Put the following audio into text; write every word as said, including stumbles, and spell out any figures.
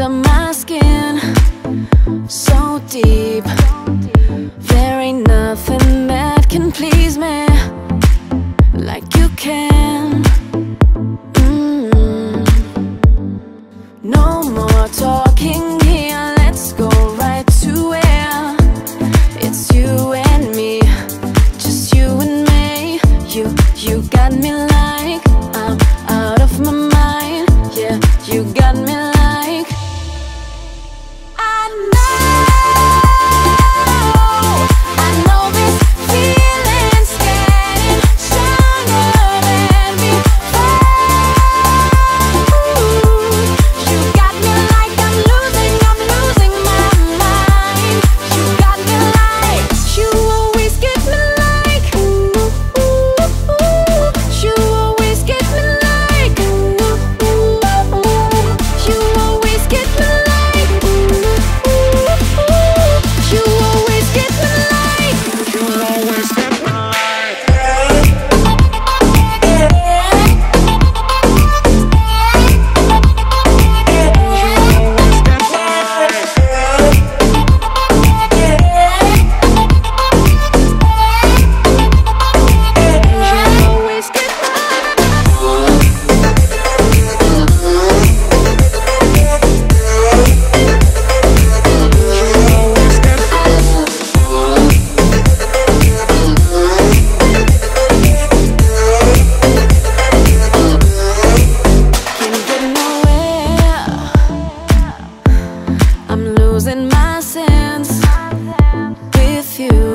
under my skin, so deep. There ain't nothing that can please me like you can. mm. No more talking here, let's go right to where it's you and me, just you and me. You, you got me like I'm out of my mind. Yeah, you got me like I know, I know this feeling's getting stronger than before. You got me like I'm losing, I'm losing my mind. You got me like, you always get me like, ooh, ooh, ooh. You always get me like, ooh, ooh, ooh. You always get me like, ooh, ooh, ooh. You always get me like, you always get me like. I'm losing my sense with you.